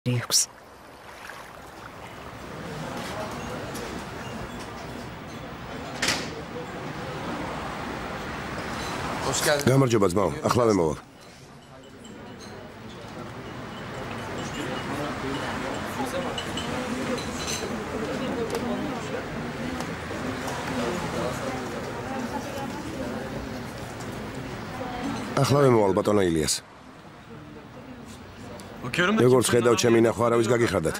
აქვს. გამარჯობა ძმაო, ახლავე მოვალ. ახლავე მოვალ ბატონო ილიას. როგორც ხედავ, ჩემი ნახვა არავის გაგიხადათ.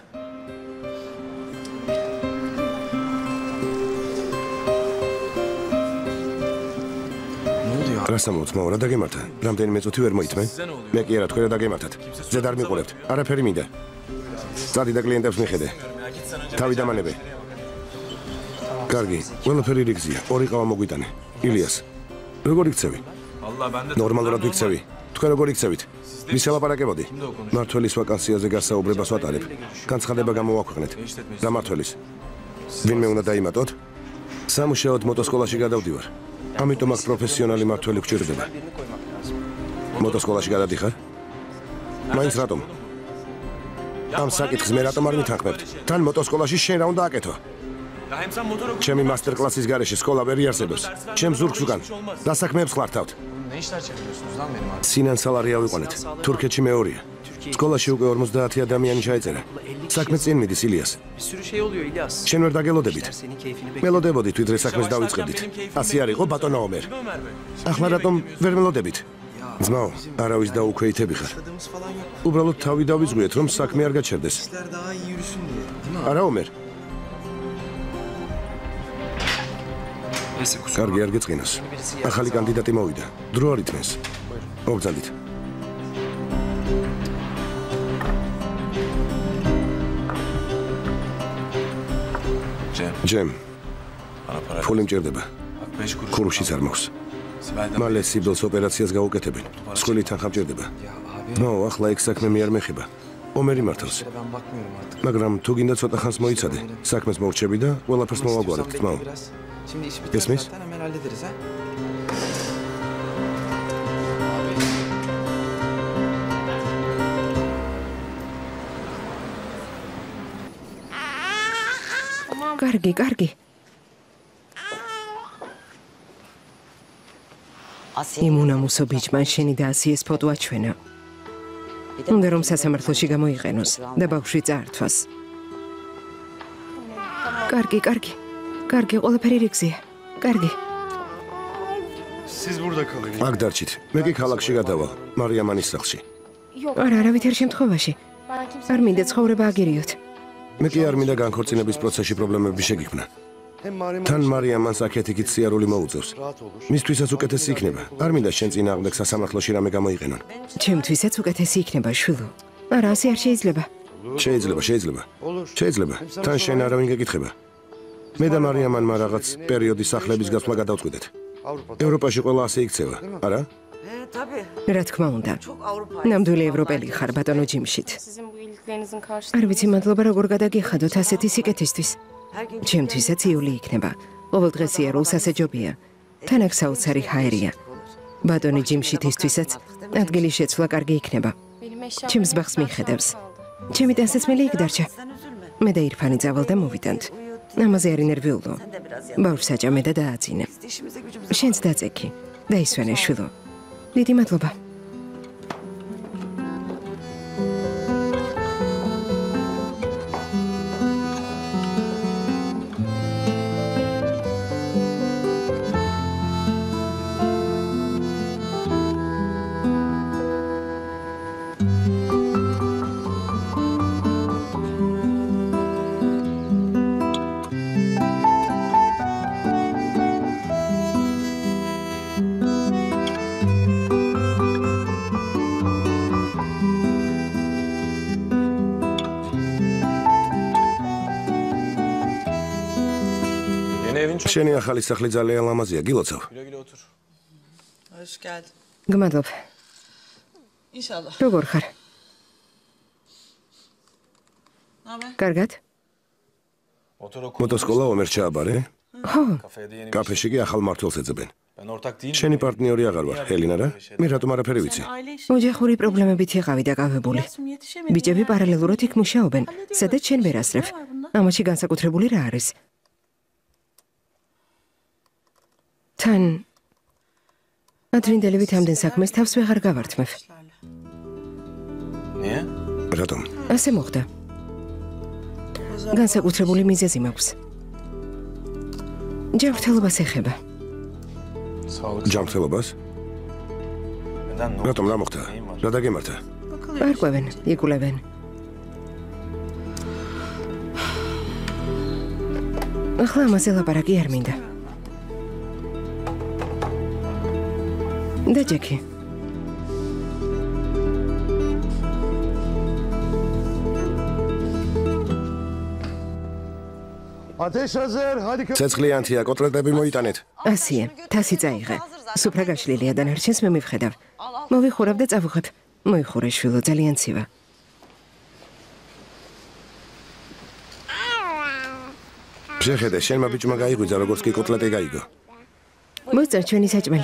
რასამოც მოვა, რა დაგემართა? რამდენიმე წუთი ვერ მოიწმენ? მე კი არა, თქვენ რა დაგემართათ? ზედ არ მიყურებთ, არაფერი მინდა. წადი და კლიენტებს მიხედე. თავი დამანებე. კარგი, ყველაფერი რიგზია, ორი ყავა მოგვიტანე. ილიას, როგორ იქცევი? ნორმალურად ვიქცევი. თქვენ როგორ იქცევით? ვის ელაპარაკებოდი? მართველის ვაკანსიაზე გასაუბრებას ვატარებ. განცხადება გამოვაქვეყნეთ. რა მართველის? ვინმე უნდა დაიმატოთ? სამუშაოდ მოტოსკოლაში გადავდივარ. ამიტომ აქ პროფესიონალი მართველი გვჭირდება. მოტოსკოლაში გადადიხარ? მაინც რატომ? ამ საკითხს მე რატომ არ მითანხმებთ? თან მოტოსკოლაში შენ რა უნდა აკეთო? ჩემი მასტერკლასის გარეშე სკოლა ვერ იარსებებს. ჩემ ზურგს უკან დასაქმეებს ხლართავთ. სინან სალარი ავიყვანეთ. თურქეთში მეორეა. სკოლაში უკვე 50 ადამიანი ჩაეწერა. საქმე წინ მიდის ილიას. შენ ვერ დაგელოდებით. მელოდებოდით, ვიდრე საქმეს დავიწყებდით. ასე არ იყო ბატონო ომერ. ახლა რატომ ვერ მელოდებით? ძმაო, არავის დაუქვეითები ხარ. უბრალოდ თავი დავიძღვიეთ, რომ საქმე არ გაჩერდეს. არა ომერ. კარგი, არ გეწყინოს. ახალი კანდიდატი მოვიდა. დრო არ ითმენს. მოგძანდით. ჯემ. ფული მჭირდება. ქურუშიც არ მაქვს. მალე სიბილს ოპერაციას გაუკეთებენ. სკოლით თანხა მჭირდება. ნო, ახლა ეგ საქმე მე არ მეხება. ომერი მართავს. მაგრამ თუ გინდა ცოტა ხანს მოიცადე, საქმეს მორჩები და ყველაფერს მოვაგვარებთ, ძმაო. Esmis? კარგი. იმუნამუსო ბიჭმა შენი და ასიეს ფოტო აჩვენა. უნდა რომ სასამართლოში გამოიყენოს და ბავშვი წაართვას. კარგი, ყველაფერი რიგზია. კარგი. აქ დარჩით. მე კი ქალაქში გადავალ, მარიამანის სახლში. არა, არავითარ შემთხვევაში. არ მინდა ცხოვრება აგერიოთ. მე კი არ მინდა განქორწინების პროცესში პრობლემები შეგიქმნა. თან მარიამანს აქეთ-იქით სიარული მოუწევს. მისთვისაც უკეთესი იქნება. არ მინდა შენ წინააღმდეგ სასამართლოში რამე გამოიყენონ. ჩემთვისაც უკეთესი იქნება, შვილო. არა, ასე არ შეიძლება. შეიძლება. თან შენ არავინ გეკითხება. მე და მარიამანმა რაღაც პერიოდის სახლების გასვლა გადავწყვიტეთ. ევროპაში ყველა ასე იქცევა, არა? რა თქმა უნდა. ნამდვილი ევროპელი ხარ, ბატონო ჯიმშით. არ ვიცი, მადლობა როგორ გადაგიხადოთ ასეთი სიკეთისთვის. ჩემთვისაც იული იქნება. ყოველდღე სიარულს ასე ჯობია. თან აქ საოცარი ჰაერია. ბატონი ჯიმშითისთვისაც ადგილის შეცვლა კარგი იქნება. ჩემს ბაღს მიხედავს. ჩემი ტანსაცმელი იქ დარჩა. მე და ირფანი წავალ და მოვიდანთ. ამაზე არ ინერვიულო. ბავშვს აჭამე და დააწინე. შენც დაწექი. დაისვენე შვილო. დიდი მადლობა. შენი ახალი სახლი ძალიან ლამაზია, გილოცავ. გმადლობ. როგორ ხარ? კარგად? მოტოსკოლა ომერ ჩააბარე? ხო. კაფეში კი ახალ მმართველს ეძებენ. შენი პარტნიორი აღარ ვარ, ჰელინა რა. მე რატომ არაფერი ვიცი? ოჯახური პრობლემებით იყავი დაკავებული. ბიჭები პარალელურად იქ მუშაობენ, სადაც შენ ვერ ასრებ. ამაში განსაკუთრებული რა არის? თან ადრინდელებით ამდენ საქმეს თავს ვეღარ გავართმევ. რატომ? ასე მოხდა. განსაკუთრებული მიზეზი მაქვს. ჯანმრთელობას ეხება. ჯანმრთელობას? რატომ რა მოხდა? რა დაგემართა? არკვევენ, იკულევენ. ახლა ამაზე ლაპარაკი არ მინდა. და ჯეკი. ცეცხლიანთია, კოტლეტები მოიტანეთ. ასია, თასი წაიღე. სუფრა გაშლილია და ნარჩენს მე მივხედავ. მოვიხურავ და წავუხებ. მოიხურე შვილო, ძალიან ცივა. შეხედე, შენმა ბიჭმა გაიგვიძა, როგორც კი კოტლეტი გაიგო. მოსწარ ჩვენი საჭმელი.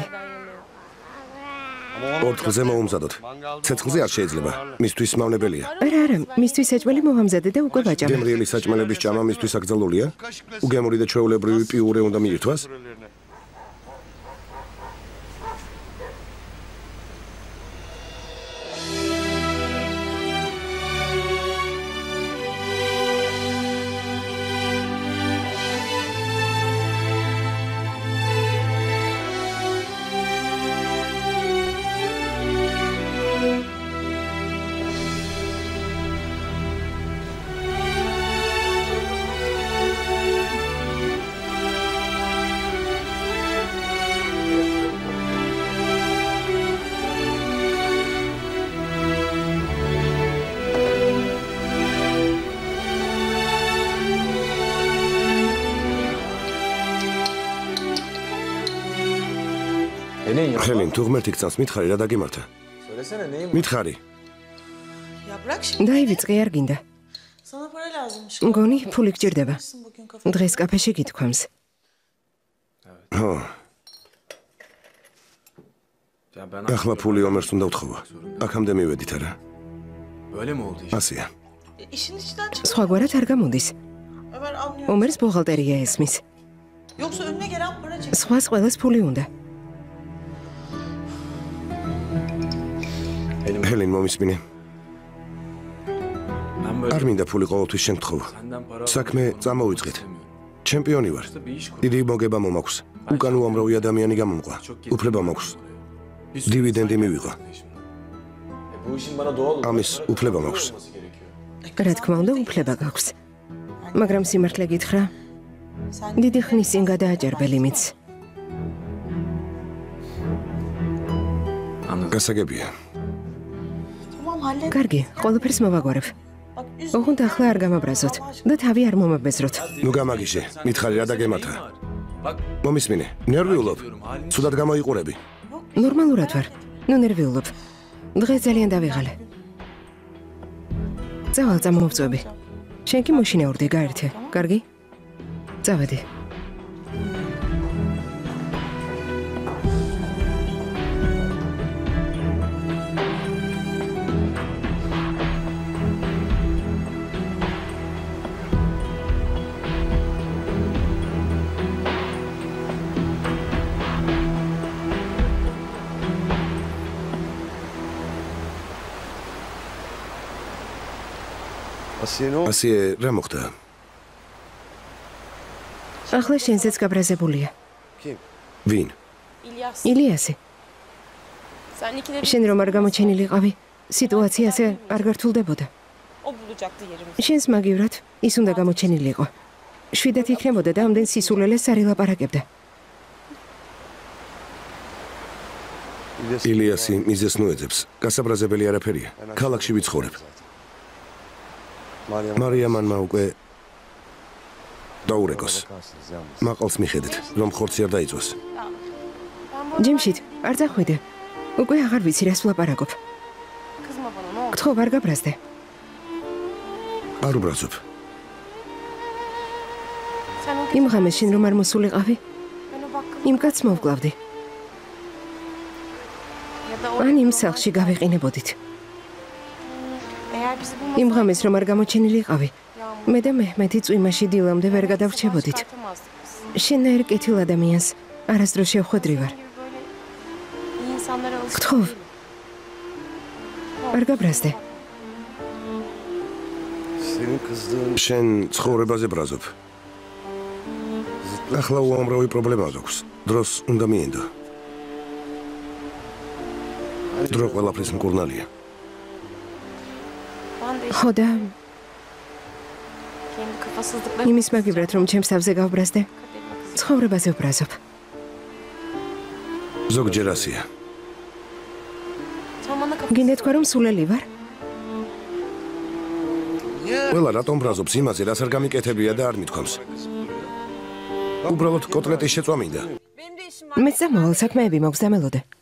ორთხილზე მოუმზადოთ. ცეცხლზე არ შეიძლება. მისთვის მავნებელია. არა, მისთვის საჭმელი მოვამზადე და უკვე ვაჭამე. გემრიელი საჭმელების ჭამა მისთვის აკრძალულია? უგემური და ჩვეულებრივი პიურე უნდა მიირთვას? ჰელენ, თუ ღმერთი გწევს, მითხარი რა დაგემართა? მითხარი. დაივიწყე, არ გინდა. მგონი, ფული გჭირდება. დღეს კაფეში გითქვამს. ხო. ახლა ფული ომერს უნდა ვთხოვო. აქამდე მივედით არა? ასია. სხვაგვარად არ გამოდის. ომერს ბუღალტერია ესმის. სხვას ყველას ფული უნდა. ჰელენ, მომისმინე. არ მინდა ფული ყოველთვის შენ გთხოვო. საქმე წამოვიწყეთ. ჩემპიონი ვარ. დიდი მოგება მომაქვს. უკან უამრავი ადამიანი გამომყვა. უფლება მაქვს. დივიდენდი მივიღო. ამის უფლება მაქვს. რა თქმა უნდა, უფლება გაქვს. მაგრამ სიმართლე გითხრა, დიდი ხნის წინ გადააჭერბელი მიც. გასაგებია. კარგი, ყველაფერს მოვაგვარებ. ოღონდ ახლა არ გამაბრაზოთ და თავი არ მომაბეზროთ. ნუ გამაგიჟე, მითხარი რა დაგემართა? მომისმინე, ნერვიულობ. ცუდად გამოიყურები. ნორმალურად ვარ. ნუ ნერვიულობ. დღეს ძალიან დავიღალე. წავალ წამოვწვევი. შენ კი მოშინაურდი გაერთე. კარგი? წავედი. ასიე, რა მოხდა? ახლა შენზეც გაბრაზებულია. ვინ? ილიასი. შენ რომ არ გამოჩენილიყავი, სიტუაციაზე არ გართულდებოდა. შენს მაგივრად ის უნდა გამოჩენილიყო. შვიდად იქნებოდა და ამდენ სისულელეს არ ელაპარაკებდა. ილიასი მიზეს ნუეძებს. გასაბრაზებელი არაფერია. ქალაქში ვიცხოვრებ. მარია მანმა უკვე დაურეკოს. მაყალს მიხედეთ, რომ ხორცი არ დაიწვას. ჯიმშით, არ წახვიდე. უკვე აღარ ვიცი რას ვლაპარაკობ. გთხოვ, არ გაბრაზდე. არ უბრაზობ. იმ ღამეს შენ რომ არ მოსულიყავი, იმ კაცს მოვკლავდი. ან იმ სახლში გავეყინებოდით. იმ ღამეს რომ არ გამოჩენილიყავი, მე და მეჰმედი წვიმაში დილამდე ვერ გადავრჩებოდით. შენაერ კეთილ ადამიანს არასდროს შევხვედრი ვარ. გთხოვ, არ გაბრაზდე. შენ ცხოვრებაზე ბრაზობ. ახლა უამრავი პრობლემა აქვს. დროს უნდა მიენდო. დრო ყველაფრის მკურნალია. ხო და იმის მაგივრად რომ ჩემს თავზე გავბრაზდე, ცხოვრებაზე ვბრაზობ. ზოგჯერ ასია. გინდა თქვა რომ სულელი ვარ? ყველა რატომ ბრაზობს იმაზე, რაც არ გამიკეთებია და არ მithქვამს. უბრალოდ კოტლეტის შეწვა მინდა. მეც და მოვალ საქმეები მოქვს და მელოდე.